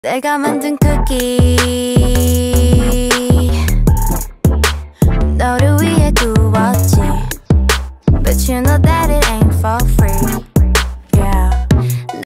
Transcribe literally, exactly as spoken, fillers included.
내가 만든 쿠키 너를 위해 구웠지 But you know that it ain't for free